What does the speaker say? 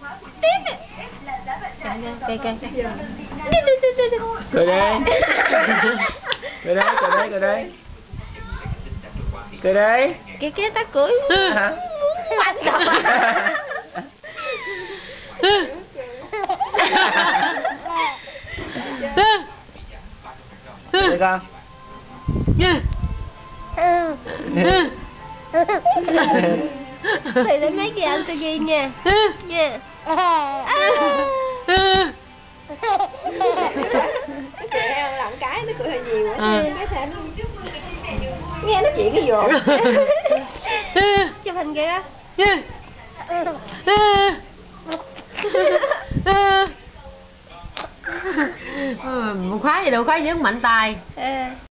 Kìa kìa. Cười đi. Cười đây, cười đây, cười đây. Cười đây. Kìa kìa ta cười. Hả? Cười con. Thì lấy mấy cái anh tôi ghi nha. Nha. Trẻ làm cái nó cười hơi nhiều quá. Cái thể nó nghe nói chuyện cái vội. Chụp hình kìa. Một khóa gì đâu, khóa nhấn mạnh tay.